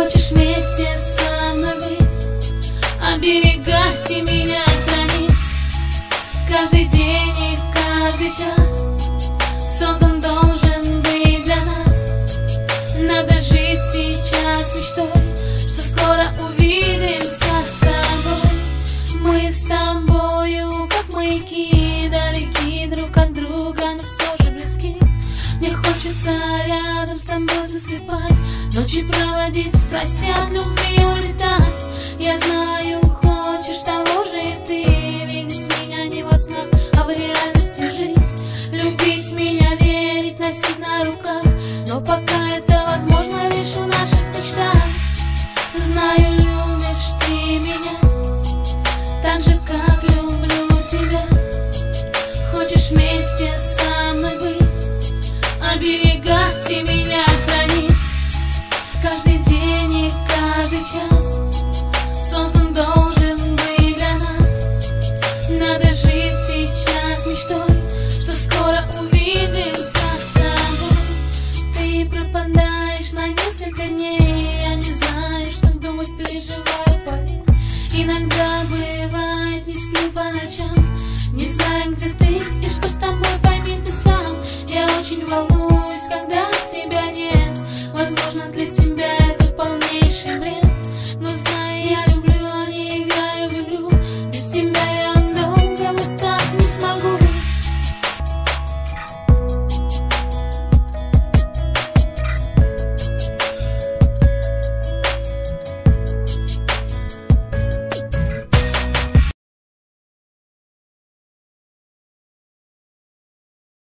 Хочешь вместе со мной быть, оберегать и меня хранить. Каждый день и каждый час создан должен быть для нас. Надо жить сейчас мечтой, что скоро увидимся с тобой. Мы с тобою как маяки, далеки друг от друга, но все же близки. Мне хочется рядом с тобой засыпать, ночи проводить, в страсти от любви улетать. Я знаю, хочешь того же и ты, видеть меня не во снах, а в реальности жить. Любить меня, верить, носить на руках, но пока это возможно лишь в наших мечтах. Знаю, любишь ты меня так же, как люблю тебя. Хочешь вместе со мной быть, оберегать и меня хранить. Каждый день и каждый час создан должен быть для нас. Надо жить сейчас мечтой, что скоро увидимся с тобой. Ты пропадаешь на несколько дней, я не знаю, что думать, переживаю, поверь. Иногда бывает, не сплю по ночам, не знаю, где ты и что с тобой, пойми ты сам. Я очень волнуюсь,